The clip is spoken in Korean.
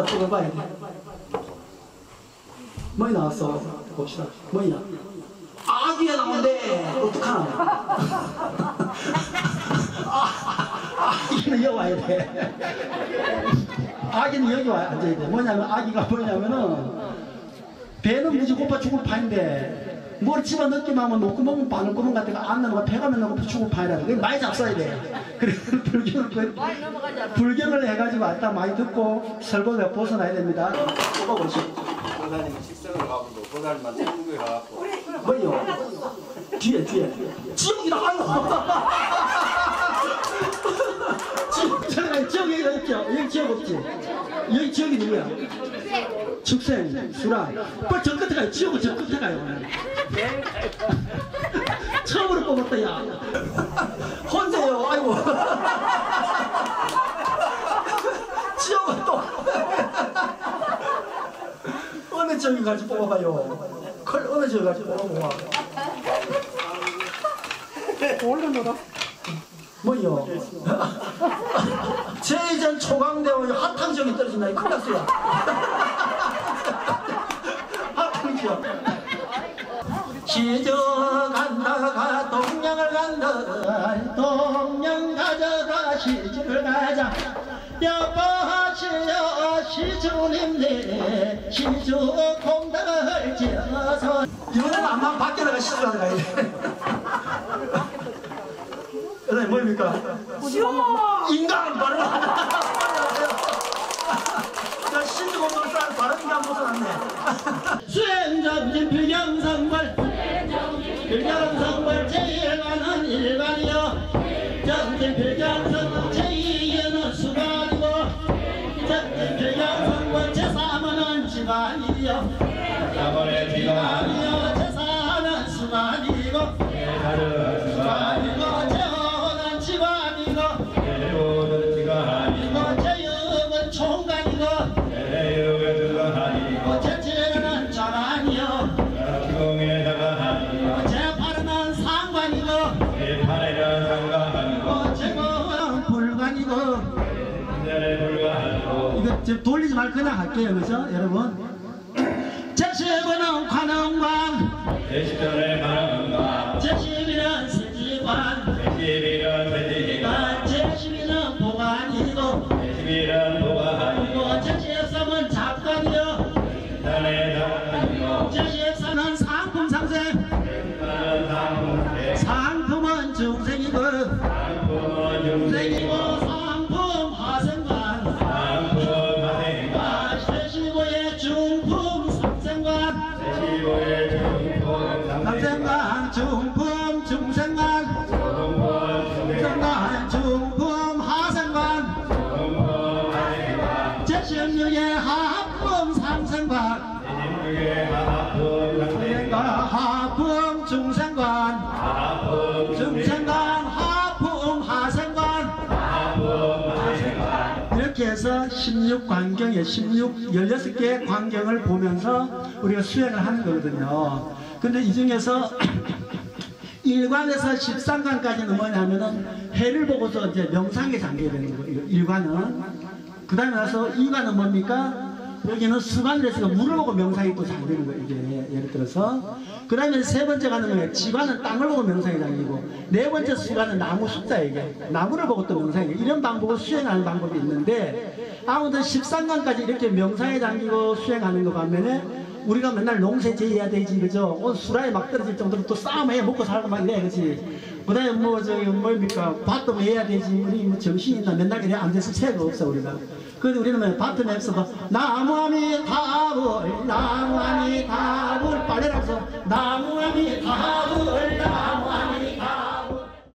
뽑아봐야 돼. 뭐이 나왔어? 봅시다. 뭐이나? 아기가 나오는데 어떡하나? 아기는 여기 와야 돼. 아기는 여기 와야 앉아야 돼. 뭐냐면 아기가 뭐냐면은 배는 무지 고파 죽을 판인데 뭘 집어넣기만 하면 목구멍 바늘구멍 같은 거 안 넘어가 배가 면 넘어가 죽을 판이라 그래. 많이 잡숴야 돼. 그래서 불경을 해가지고 왔다 많이 듣고 설법에 벗어나야 됩니다. 뽑아보시죠. 보살님 식성을 가고도 보살님만 생국에 가갖고 뭐요? 뒤에 지옥이다. 아유. 지옥 여기가 있죠? 여기 지옥 없지? 여기 지옥이 누구야? 축생, 수라. 빨리 저 끝에 가요. 지옥은 저 끝에 가요. 처음으로 뽑았다, 야. 혼자요. 아이고. 지옥은 또. 어느 지역에 갈지 뽑아봐요. 어느 지역에 갈지 뽑아봐. 올려놓아. 뭐요? 제이전 초강대원 핫한 지역이 떨어진다. 큰일 났어요. 핫한 지역. 시저간다가 동양을 간다. 동양 가져가 시주를 가자. 여보시여 시주님네 시주 공덕을 지어서 이번에는 안만 밖에 나가 시주하러 가야 돼. 여러분 뭐입니까? 인간 바로 나 시주 공덕을 쌓아 바로 인간 벗어났네. 수행정진 필경성벌 필경성벌 제1관은 일관이요 정진 필경성벌 제2에는 수관이고 정진 필경성벌 제3은 지관이요 자본의 지관이요 제4는 수관이고 수관이고 제5는 지관이고 제5는 지관이고 제6은 총관이고 제6은 총관이고 제7은 자관이요 제8은 상관이고 제8은 상관이고 제9는 불관이고 이거 지금 돌리지 말고 그냥 할게요. 그죠 여러분? 제10은 관원관 제10은 관원관 제11은 세지관 제11은 세지관 제12는 보관이고 제11은 보관이고 제13은 작관이요 제13은 상품상생 상품은 중생이고 상품 하생관 제15의 중품 상생관 상생관 중품 중생관 중품 하생관 제16의 하품 상생관 하품 중생관 중생관 하품 하생관 이렇게 해서 16관경에 16개의 관경을 보면서 우리가 수행을 하는 거거든요. 근데 이 중에서 1관에서 13관까지는 뭐냐면은 해를 보고서 이제 명상에 잠겨야 되는 거예요. 1관은. 그 다음에 나서 2관은 뭡니까? 여기는 수관을 해서 물을 보고 명상이 또 잠기는 거예요. 이게 예를 들어서. 그 다음에 세 번째 가는 거예요. 지관은 땅을 보고 명상이 잠기고, 네 번째 수관은 나무 숫자 이게 나무를 보고 또 명상이 이런 방법을 수행하는 방법이 있는데, 아무튼 13관까지 이렇게 명상에 잠기고 수행하는 거 반면에 우리가 맨날 농사지어야 되지, 그죠? 수라에 막 떨어질 정도로 또 싸움해 먹고 살고 막 이래, 그치? 그 다음에 뭐, 저기, 뭡니까? 밭도 해야 되지. 우리 뭐 정신이 있나? 맨날 그래 앉아서 새가 없어, 우리가. 그래도 우리는 뭐 밭을 해서 뭐, 나무아미타불, 나무아미타불, 빨래라고 해서, 나무아미타불, 나무아미타불.